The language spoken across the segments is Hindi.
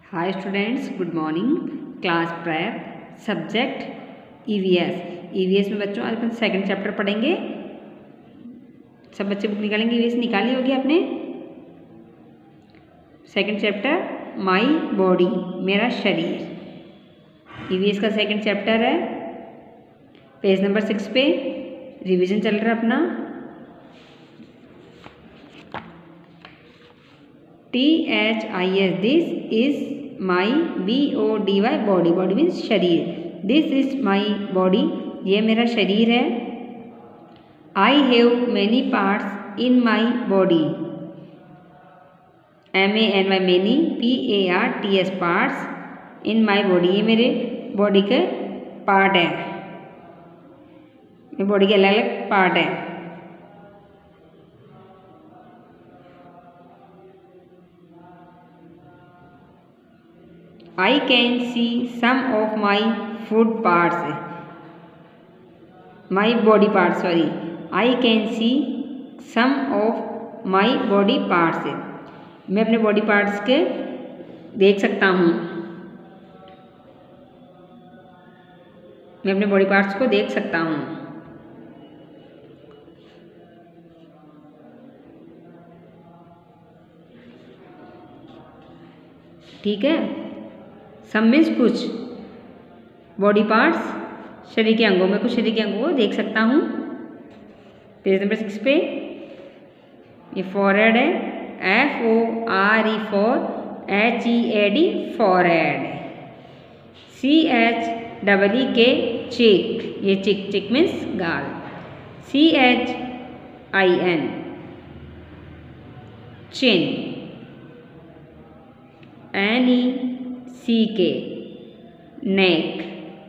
हाय students, good morning. Class prep subject EVS में बच्चों आज अपन सेकंड चैप्टर पढ़ेंगे। सब बच्चे बुक निकालेंगे। ईवीएस निकाली होगी आपने। सेकंड चैप्टर माई बॉडी, मेरा शरीर। ईवीएस का सेकंड चैप्टर है। पेज नंबर 6 पे रिवीजन चल रहा है अपना। THIS, this is my BODY, body. Body means शरीर। दिस इज माई बॉडी, ये मेरा शरीर है। I have many parts in my body. MANY many, PARTS parts in my body, ये मेरे बॉडी के पार्ट है। मेरे बॉडी के अलग अलग पार्ट है। I can see some of my food parts, my body parts, sorry. I can see some of my body parts. मैं अपने बॉडी पार्ट्स के देख सकता हूँ। मैं अपने बॉडी पार्ट्स को देख सकता हूँ। ठीक है। सम मीन्स कुछ, बॉडी पार्ट्स शरीर के अंगों में, कुछ शरीर के अंगों को देख सकता हूँ। पेज नंबर 6 पे ये फॉरहेड है, FORE fore, HEAD forehead. CHEEK cheek, ये चिक मीन्स गाल। CHIN chin. NECK neck.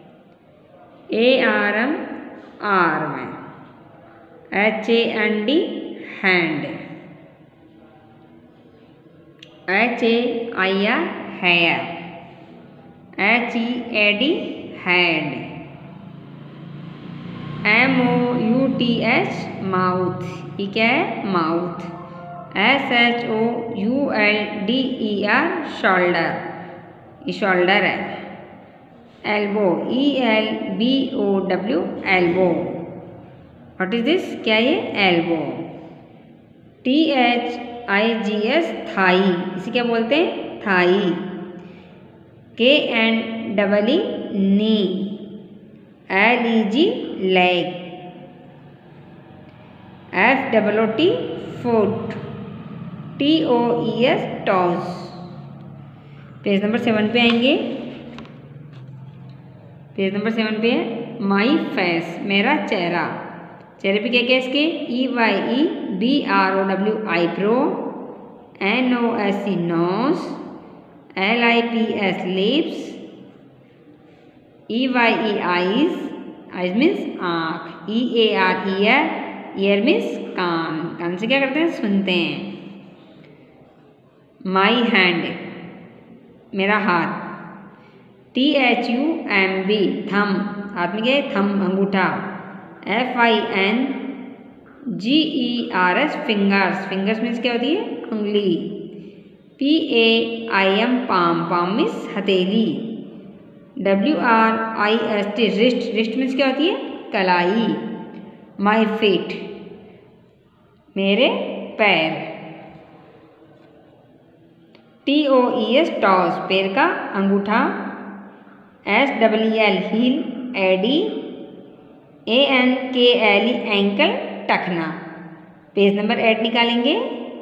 ARM arm. HAND hand. HAIR hair. HEAD hand. MOUTH mouth, ये क्या है? माउथ। SHOULDER शोल्डर, ये शोल्डर है। Elbow, ELBOW elbow. What is this? क्या ये? एल्बो। THIGS थाई, इसे क्या बोलते हैं? Thigh. KNEE knee. LEG leg. FOOT foot. TOES toes. Page number 7 पे आएंगे। पेज नंबर 7 पे है माई फेस, मेरा चेहरा। चेहरे पे क्या क्या है इसके? EYEBROW eyebrow. NOSE nose. LIPS lips. EYE eyes, eyes means आँख। EAR ईयर, ईयर मीन्स कान। कान से क्या करते हैं? सुनते हैं। माई हैंड, मेरा हाथ। THUMB थम, हाथ में क्या है? थम, अंगूठा। FINGERS फिंगर्स, फिंगर्स मीन्स क्या होती है? उंगली। PAIM पाम, पाम मीन्स हथेली। WRIST रिस्ट, रिस्ट मीन्स क्या होती है? कलाई। माई फीट, मेरे पैर। TOES टॉस, पैर का अंगूठा। SWL हील, एडी। ANKLE एंकल, टखना। पेज नंबर 8 निकालेंगे।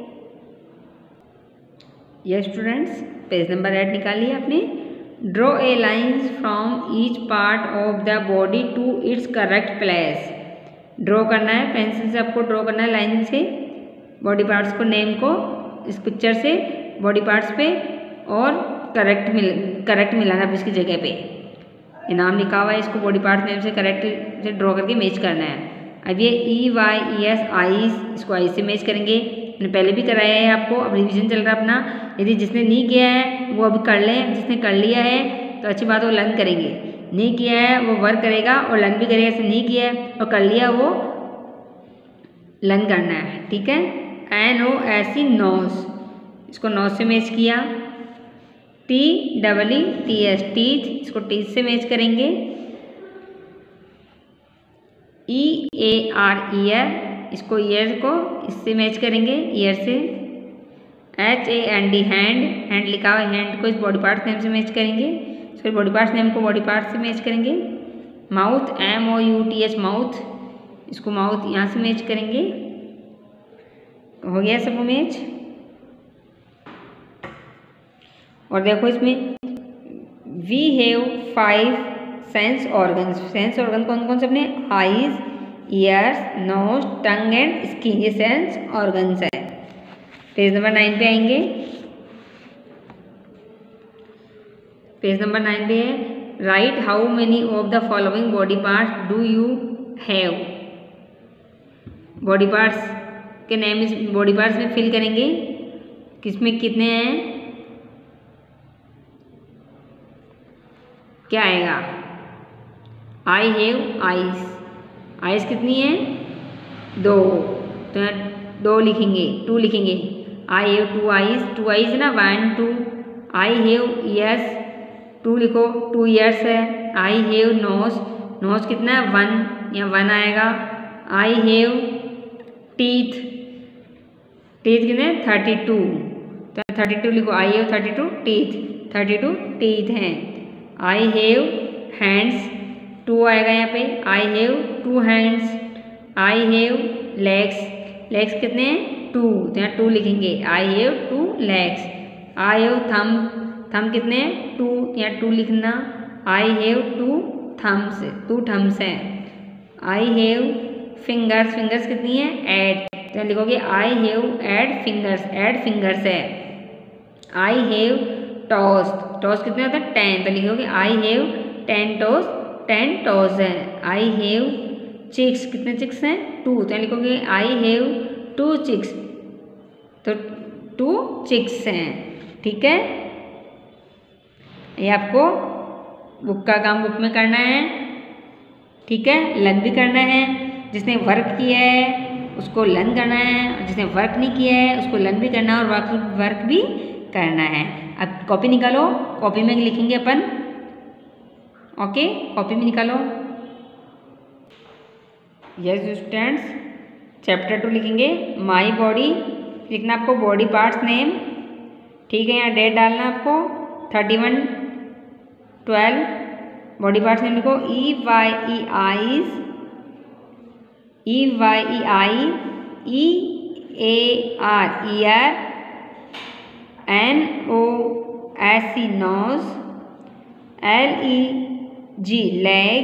यस स्टूडेंट्स, पेज नंबर 8 निकालिए आपने। Draw a lines from each part of the body to its correct place. Draw करना है, पेंसिल से आपको ड्रॉ करना है लाइन से बॉडी पार्ट्स को, नेम को इस पिक्चर से बॉडी पार्ट्स पे, और करेक्ट मिलाना है इसकी जगह पे। नाम लिखा हुआ है, इसको बॉडी पार्ट नेम से करेक्ट से ड्रॉ करके मैच करना है। अब ये EYES आईज, इसको आई से मैच करेंगे। मैंने पहले भी कराया है आपको, अब रिवीजन चल रहा है अपना। यदि जिसने नहीं किया है वो अभी कर लें, जिसने कर लिया है तो अच्छी बात, वो लर्न करेंगे। नहीं किया है वो वर्क करेगा और लर्न भी करेगा। इसने नहीं किया है और कर लिया, वो लर्न करना है। ठीक है। NOSE नोज, इसको नोज से मैच किया। TEETH टीथ, इसको टीथ से मैच करेंगे। EAR ईयर, इसको ईयर को इससे मैच करेंगे, ईयर से। HAND हैंड, हैंड लिखा हुआ हैंड को इस बॉडी पार्ट नेम से मैच करेंगे, फिर बॉडी पार्ट नेम को बॉडी पार्ट से मैच करेंगे। माउथ MOUTH माउथ, इसको माउथ यहाँ से मैच करेंगे। हो गया सबको मैच। और देखो इसमें we have 5 sense organs. Sense organ कौन कौन से अपने? Eyes, ears, nose, tongue and skin, ये सेंस ऑर्गन्स है। पेज नंबर 9 पे आएंगे। पेज नंबर 9 पे है right how many of the following body parts do you have. Body parts के नेम इस बॉडी पार्ट्स में फिल करेंगे, किसमें कितने हैं, क्या आएगा? आई हैव आइज, आइज कितनी है? 2, तो यहाँ 2 लिखेंगे, 2 लिखेंगे। आई हैव 2 आइज, 2 आइज ना 1 2। आई हैव ईयर्स, 2 लिखो, 2 ईयर्स है। आई हैव नोज, नोज कितना है? 1, यहाँ 1 आएगा। आई हैव टीथ, टीथ कितने? 32, तो 32 लिखो। आई हैव 32 टीथ, 32 टीथ हैं। आई हैव हैंड्स, 2 आएगा यहाँ पे। I have 2 hands. I have legs, legs कितने हैं? 2, तो यहाँ 2 लिखेंगे। I have 2 legs. I have thumb, thumb कितने हैं? 2, यहाँ 2 लिखना। आई हैव 2 थम्स, 2 थम्स हैं। आई हैव फिंगर्स, फिंगर्स कितनी है? 8, तो लिखोगे आई हैव 8 फिंगर्स, 8 फिंगर्स है। आई हैव टॉस, टॉस कितने होते हैं? 10, तो लिखोगे आई हैव 10 टॉस, 10 टॉस है। आई हैव चिक्स, कितने चिक्स हैं? 2, तो लिखोगे आई हैव 2 चिक्स, तो 2 चिक्स हैं। ठीक है, ये आपको बुक का काम बुक में करना है। ठीक है, लर्न भी करना है। जिसने वर्क किया है उसको लर्न करना है, और जिसने वर्क नहीं किया है उसको लर्न भी करना है और वर्क भी करना है। अब कॉपी निकालो, कॉपी में लिखेंगे अपन। ओके, कॉपी में निकालो। यस स्टूडेंट्स, चैप्टर 2 लिखेंगे माई बॉडी, लिखना आपको बॉडी पार्ट्स नेम। ठीक है, यहाँ डेट डालना आपको 31/12। बॉडी पार्ट्स नेम लिखो EYE eyes, EYEI, EAR ear, NOSE nose, LEG leg,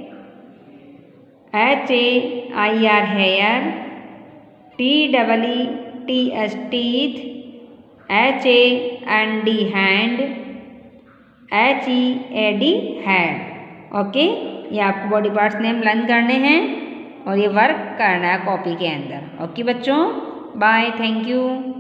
HAIR hair, TEETH teeth, HAND hand, HEAD head. Okay, ये आपको बॉडी पार्ट्स नेम लर्न करने हैं और ये वर्क करना है कॉपी के अंदर। ओके बच्चों, बाय, थैंक यू।